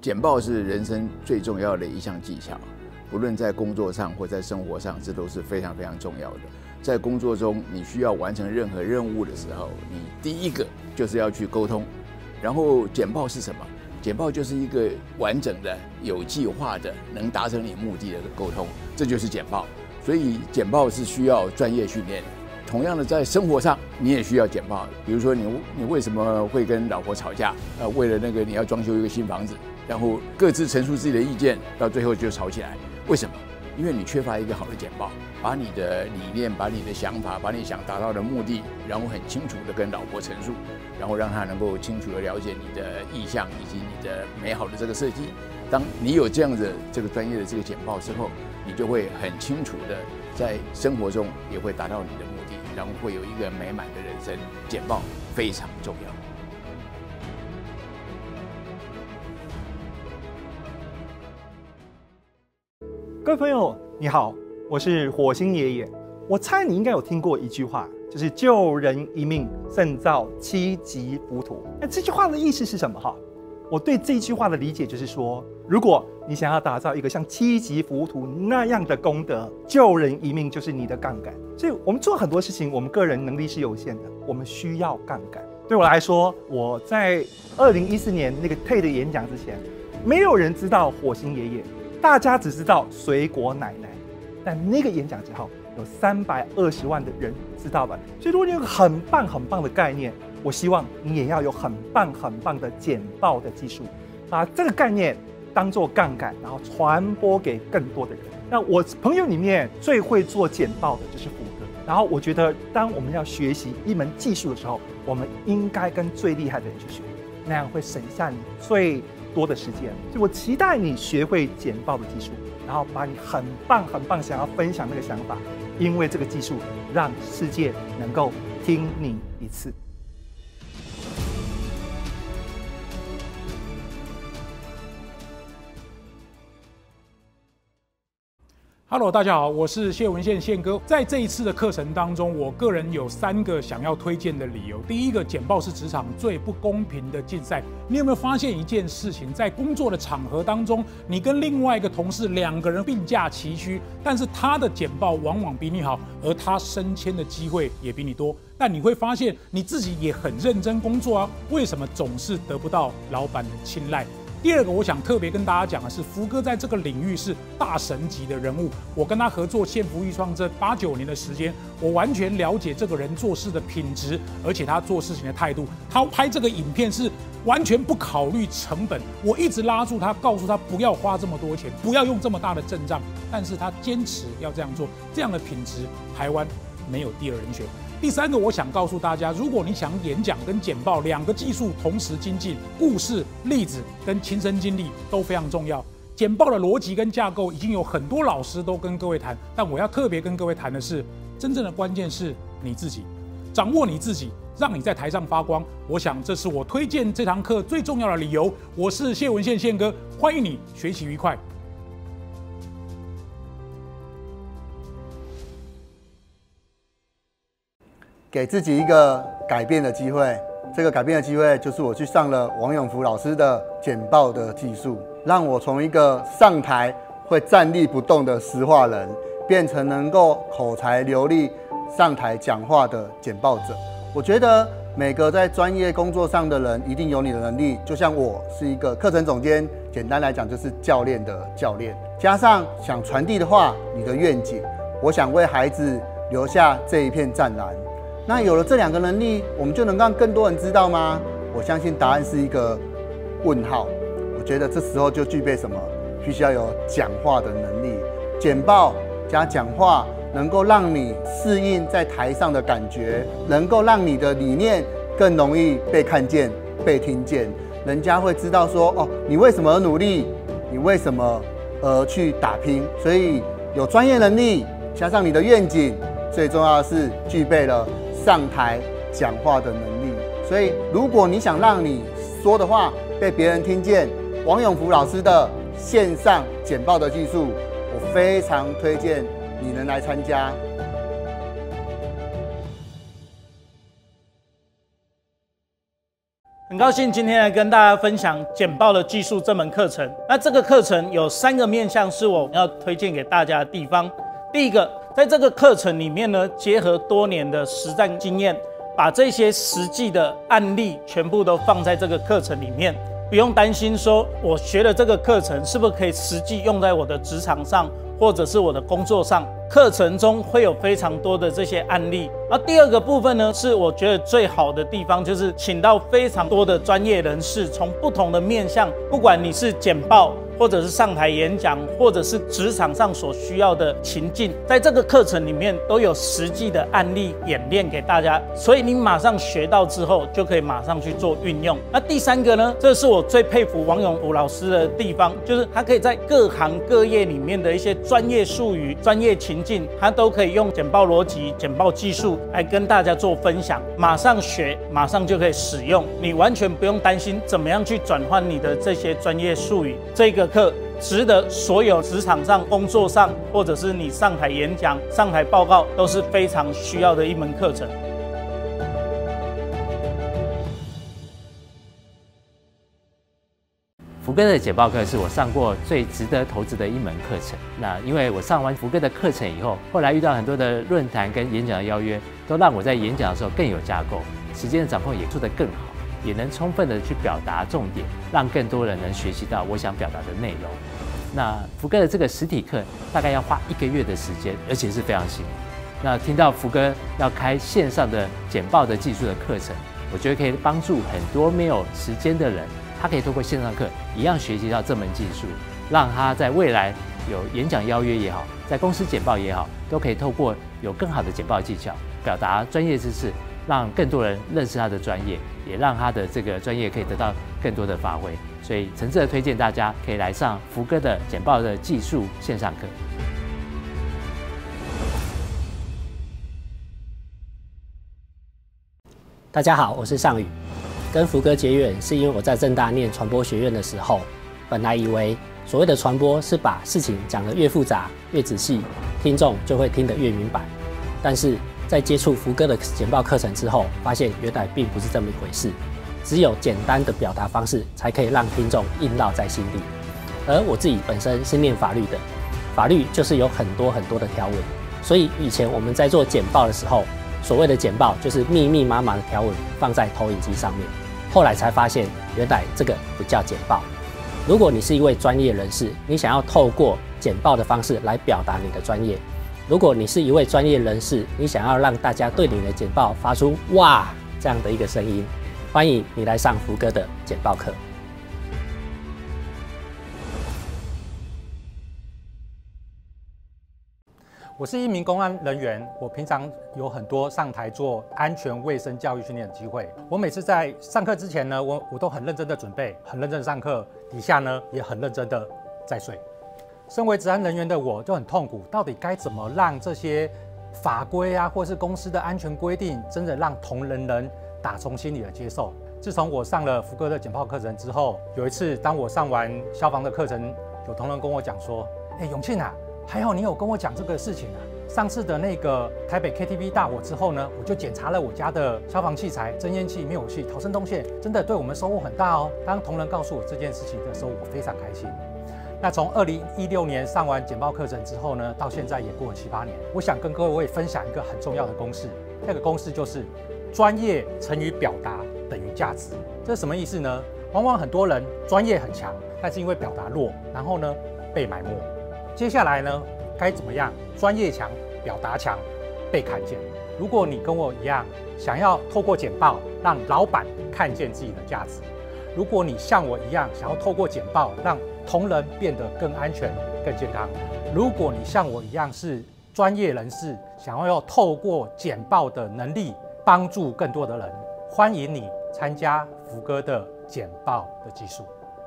简报是人生最重要的一项技巧，不论在工作上或在生活上，这都是非常非常重要的。在工作中，你需要完成任何任务的时候，你第一个就是要去沟通。然后简报是什么？简报就是一个完整的、有计划的、能达成你目的的沟通，这就是简报。所以简报是需要专业训练的。同样的，在生活上你也需要简报。比如说你为什么会跟老婆吵架？为了那个你要装修一个新房子，然后各自陈述自己的意见，到最后就吵起来。为什么？因为你缺乏一个好的简报，把你的理念、把你的想法、把你想达到的目的，然后很清楚的跟老婆陈述，然后让她能够清楚的了解你的意向以及你的美好的这个设计。当你有这样的这个专业的这个简报之后，你就会很清楚的在生活中也会达到你的目的，然后会有一个美满的人生。简报非常重要。 各位朋友，你好，我是火星爷爷。我猜你应该有听过一句话，就是救人一命胜造七级浮屠。那这句话的意思是什么？我对这句话的理解就是说，如果你想要打造一个像七级浮屠那样的功德，救人一命就是你的杠杆。所以我们做很多事情，我们个人能力是有限的，我们需要杠杆。对我来说，我在2014年那个 TED 演讲之前，没有人知道火星爷爷。大家只知道水果奶奶，但那个演讲之后，有320万的人知道了。所以，如果你有个很棒很棒的概念，我希望你也要有很棒很棒的简报的技术，把这个概念当作杠杆，然后传播给更多的人。那我朋友里面最会做简报的就是虎哥。然后，我觉得当我们要学习一门技术的时候，我们应该跟最厉害的人去学，那样会省下你最多的时间。所以我期待你学会简报的技术，然后把你很棒很棒想要分享那个想法，因为这个技术让世界能够听你一次。 Hello， 大家好，我是谢文宪宪哥。在这一次的课程当中，我个人有3个想要推荐的理由。第一个，简报是职场最不公平的竞赛。你有没有发现一件事情？在工作的场合当中，你跟另外一个同事2个人并驾齐驱，但是他的简报往往比你好，而他升迁的机会也比你多。但你会发现你自己也很认真工作啊，为什么总是得不到老板的青睐？第二个，我想特别跟大家讲的是，福哥在这个领域是大神级的人物。我跟他合作献福育创这8、9年的时间，我完全了解这个人做事的品质，而且他做事情的态度。他拍这个影片是完全不考虑成本，我一直拉住他，告诉他不要花这么多钱，不要用这么大的阵仗，但是他坚持要这样做，这样的品质，台湾没有第2人选。第3个，我想告诉大家，如果你想演讲跟简报2个技术同时精进，故事、例子跟亲身经历都非常重要。简报的逻辑跟架构已经有很多老师都跟各位谈，但我要特别跟各位谈的是，真正的关键是你自己，掌握你自己，让你在台上发光。我想这是我推荐这堂课最重要的理由。我是谢文宪宪哥，欢迎你学习愉快。 给自己一个改变的机会，这个改变的机会就是我去上了王永福老师的简报的技术，让我从一个上台会站立不动的实话人，变成能够口才流利上台讲话的简报者。我觉得每个在专业工作上的人一定有你的能力，就像我是一个课程总监，简单来讲就是教练的教练，加上想传递的话，你的愿景，我想为孩子留下这一片湛蓝。那有了这2个能力，我们就能让更多人知道吗？我相信答案是一个问号。我觉得这时候就具备什么？必须要有讲话的能力，简报加讲话，能够让你适应在台上的感觉，能够让你的理念更容易被看见、被听见。人家会知道说，哦，你为什么而努力？你为什么而去打拼？所以有专业能力，加上你的愿景，最重要的是具备了上台讲话的能力。所以如果你想让你说的话被别人听见，王永福老师的线上简报的技术，我非常推荐你能来参加。 很高兴今天来跟大家分享简报的技术这门课程。那这个课程有3个面向是我要推荐给大家的地方。第一个，在这个课程里面呢，结合多年的实战经验，把这些实际的案例全部都放在这个课程里面。不用担心说我学的这个课程是不是可以实际用在我的职场上，或者是我的工作上。课程中会有非常多的这些案例。而第二个部分呢，是我觉得最好的地方，就是请到非常多的专业人士，从不同的面向，不管你是简报，或者是上台演讲，或者是职场上所需要的情境，在这个课程里面都有实际的案例演练给大家，所以你马上学到之后，就可以马上去做运用。那第3个呢，这是我最佩服王永福老师的地方，就是他可以在各行各业里面的一些专业术语、专业情境，他都可以用简报逻辑、简报技术来跟大家做分享，马上学，马上就可以使用，你完全不用担心怎么样去转换你的这些专业术语。这个课值得所有职场上、工作上，或者是你上台演讲、上台报告，都是非常需要的一门课程。 福哥的简报课是我上过最值得投资的一门课程。那因为我上完福哥的课程以后，后来遇到很多的论坛跟演讲的邀约，都让我在演讲的时候更有架构，时间的掌控也做得更好，也能充分的去表达重点，让更多人能学习到我想表达的内容。那福哥的这个实体课大概要花1个月的时间，而且是非常辛苦。那听到福哥要开线上的简报的技术的课程，我觉得可以帮助很多没有时间的人，他可以透过线上课一样学习到这门技术，让他在未来有演讲邀约也好，在公司简报也好，都可以透过有更好的简报技巧，表达专业知识，让更多人认识他的专业，也让他的这个专业可以得到更多的发挥。所以诚挚的推荐大家可以来上福哥的简报的技术线上课。 大家好，我是尚宇。跟福哥结缘是因为我在政大念传播学院的时候，本来以为所谓的传播是把事情讲得越复杂越仔细，听众就会听得越明白。但是在接触福哥的简报课程之后，发现原来并不是这么一回事。只有简单的表达方式，才可以让听众印烙在心里。而我自己本身是念法律的，法律就是有很多的条文，所以以前我们在做简报的时候，所谓的简报就是密密麻麻的条文放在投影机上面。后来才发现，原来这个不叫简报。如果你是一位专业人士，你想要透过简报的方式来表达你的专业；如果你是一位专业人士，你想要让大家对你的简报发出“哇”这样的一个声音，欢迎你来上福哥的简报课。 我是一名公安人员，我平常有很多上台做安全卫生教育训练的机会。我每次在上课之前呢，我都很认真的准备，很认真的上课，底下呢也很认真的在睡。身为职安人员的我就很痛苦，到底该怎么让这些法规啊，或是公司的安全规定，真的让同仁打从心里的接受？自从我上了福哥的简报课程之后，有一次当我上完消防的课程，有同仁跟我讲说：“永庆啊，还好你有跟我讲这个事情啊！上次的那个台北 KTV 大火之后呢，我就检查了我家的消防器材、侦烟器、灭火器、逃生动线，真的对我们收获很大哦。”当同仁告诉我这件事情的时候，我非常开心。那从2016年上完简报课程之后呢，到现在也过了7、8年，我想跟各位分享一个很重要的公式，那个公式就是专业乘以表达等于价值。这是什么意思呢？往往很多人专业很强，但是因为表达弱，然后呢被埋没。接下来呢，该怎么样？专业强，表达强，被看见。如果你跟我一样，想要透过简报让老板看见自己的价值；如果你像我一样，想要透过简报让同仁变得更安全、更健康；如果你像我一样是专业人士，想要透过简报的能力帮助更多的人，欢迎你参加福哥的简报的技术。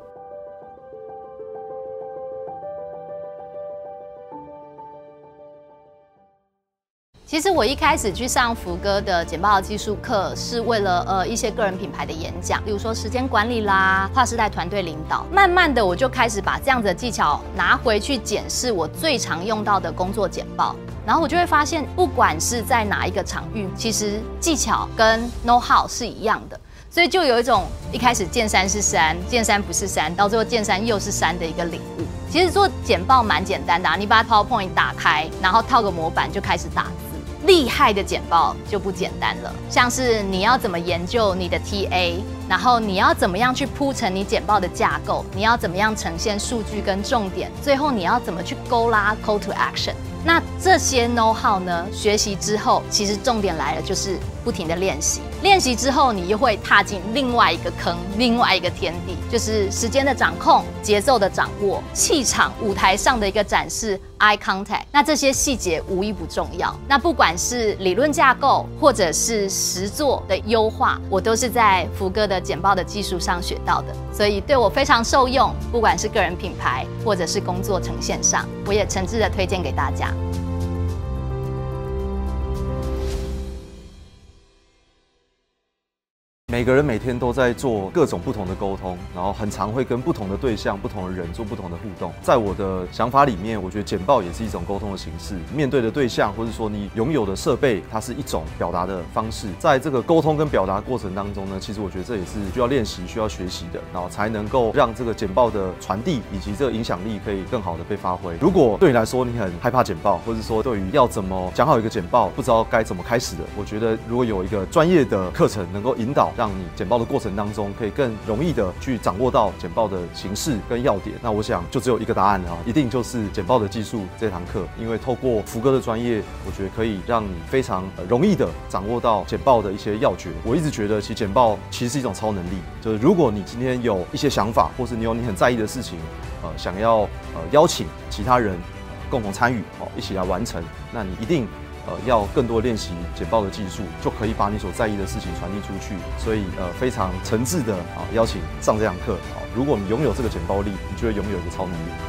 其实我一开始去上福哥的简报技术课，是为了一些个人品牌的演讲，比如说时间管理啦、划时代团队领导。慢慢的，我就开始把这样子的技巧拿回去检视我最常用到的工作简报，然后我就会发现，不管是在哪一个场域，其实技巧跟 know how 是一样的。 所以就有一种一开始见山是山，见山不是山，到最后见山又是山的一个领悟。其实做简报蛮简单的你把 PowerPoint 打开，然后套个模板就开始打字。厉害的简报就不简单了，像是你要怎么研究你的 TA， 然后你要怎么样去铺成你简报的架构，你要怎么样呈现数据跟重点，最后你要怎么去勾拉 Call to Action。那这些 know how 呢，学习之后，其实重点来了，就是不停的练习。练习之后，你又会踏进另外一个坑，另外一个天地，就是时间的掌控、节奏的掌握、气场、舞台上的一个展示 ，eye contact。那这些细节无一不重要。那不管是理论架构，或者是实作的优化，我都是在福哥的简报的技术上学到的，所以对我非常受用。不管是个人品牌，或者是工作呈现上，我也诚挚的推荐给大家。 每个人每天都在做各种不同的沟通，然后很常会跟不同的对象、不同的人做不同的互动。在我的想法里面，我觉得简报也是一种沟通的形式。面对的对象，或者说你拥有的设备，它是一种表达的方式。在这个沟通跟表达过程当中呢，其实我觉得这也是需要练习、需要学习的，然后才能够让这个简报的传递以及这个影响力可以更好的被发挥。如果对你来说你很害怕简报，或者说对于要怎么讲好一个简报不知道该怎么开始的，我觉得如果有一个专业的课程能够引导，让你简报的过程当中可以更容易的去掌握到简报的形式跟要点，那我想就只有一个答案了，一定就是简报的技术这堂课。因为透过福哥的专业，我觉得可以让你非常容易的掌握到简报的一些要诀。我一直觉得其实简报其实是一种超能力，就是如果你今天有一些想法，或是你有你很在意的事情，想要邀请其他人共同参与，一起来完成，那你一定要更多练习简报的技术，就可以把你所在意的事情传递出去。所以非常诚挚的邀请上这堂课。如果你拥有这个简报力，你就会拥有一个超能力。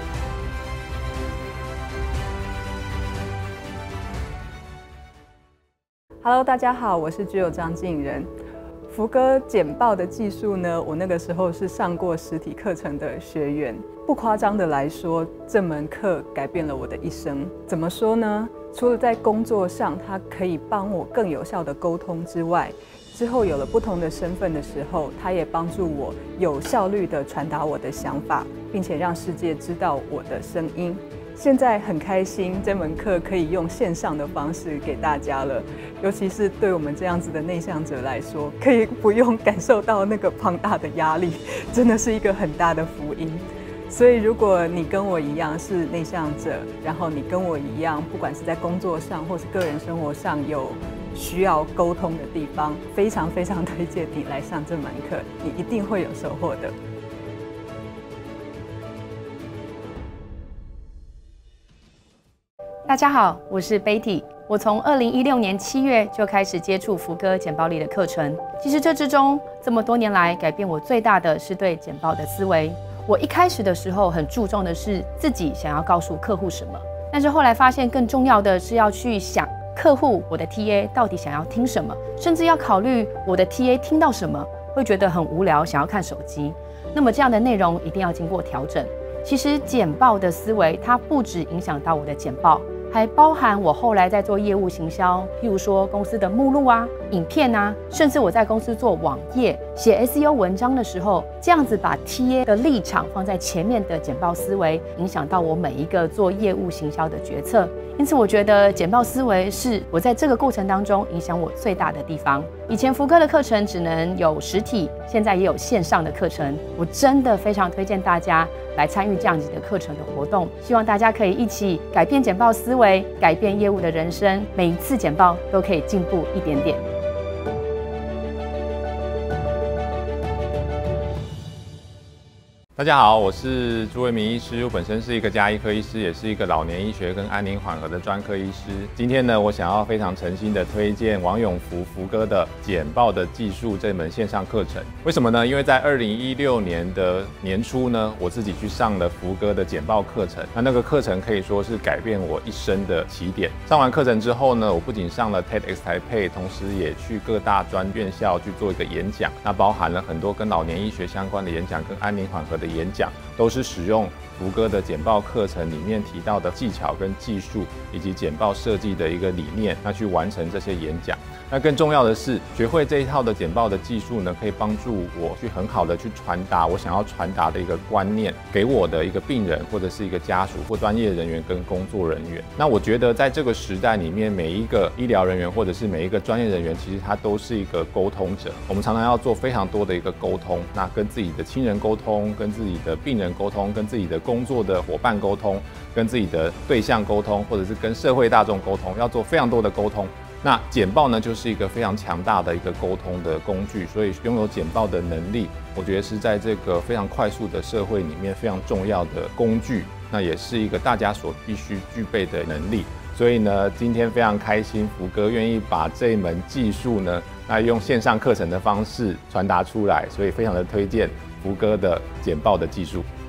Hello， 大家好，我是具有张敬仁。福哥简报的技术呢，我那个时候是上过实体课程的学员。不夸张的来说，这门课改变了我的一生。怎么说呢？除了在工作上，它可以帮我更有效的沟通之外，之后有了不同的身份的时候，它也帮助我有效率的传达我的想法，并且让世界知道我的声音。现在很开心，这门课可以用线上的方式给大家了，尤其是对我们这样子的内向者来说，可以不用感受到那个庞大的压力，真的是一个很大的福音。所以如果你跟我一样是内向者，然后你跟我一样，不管是在工作上或是个人生活上有需要沟通的地方，非常非常推荐你来上这门课，你一定会有收获的。 大家好，我是 Betty。我从2016年7月就开始接触福哥简报力的课程。其实这之中这么多年来，改变我最大的是对简报的思维。我一开始的时候很注重的是自己想要告诉客户什么，但是后来发现更重要的是要去想客户我的 TA 到底想要听什么，甚至要考虑我的 TA 听到什么会觉得很无聊，想要看手机。那么这样的内容一定要经过调整。其实简报的思维，它不只影响到我的简报，还包含我后来在做业务行销，譬如说公司的目录啊、影片啊，甚至我在公司做网页、写 SEO 文章的时候，这样子把 TA 的立场放在前面的简报思维，影响到我每一个做业务行销的决策。因此，我觉得简报思维是我在这个过程当中影响我最大的地方。以前福哥的课程只能有实体，现在也有线上的课程，我真的非常推荐大家来参与这样子的课程的活动，希望大家可以一起改变简报思维，改变业务的人生，每一次简报都可以进步一点点。 大家好，我是朱维明医师，我本身是一个家医科医师，也是一个老年医学跟安宁缓和的专科医师。今天呢，我想要非常诚心的推荐王永福福哥的简报的技术这门线上课程。为什么呢？因为在2016年的年初呢，我自己去上了福哥的简报课程，那个课程可以说是改变我一生的起点。上完课程之后呢，我不仅上了 TEDx 台北，同时也去各大专院校去做一个演讲，那包含了很多跟老年医学相关的演讲跟安宁缓和的演讲，都是使用福哥的简报课程里面提到的技巧跟技术，以及简报设计的一个理念，那去完成这些演讲。 那更重要的是，学会这一套的简报的技术呢，可以帮助我去很好的去传达我想要传达的一个观念给我的一个病人或者是一个家属或专业人员跟工作人员。那我觉得在这个时代里面，每一个医疗人员或者是每一个专业人员，其实他都是一个沟通者。我们常常要做非常多的一个沟通，那跟自己的亲人沟通，跟自己的病人沟通，跟自己的工作的伙伴沟通，跟自己的对象沟通，或者是跟社会大众沟通，要做非常多的沟通。那简报呢，就是一个非常强大的一个沟通的工具，所以拥有简报的能力，我觉得是在这个非常快速的社会里面非常重要的工具，那也是一个大家所必须具备的能力。所以呢，今天非常开心，福哥愿意把这一门技术呢，那用线上课程的方式传达出来，所以非常的推荐福哥的简报的技术。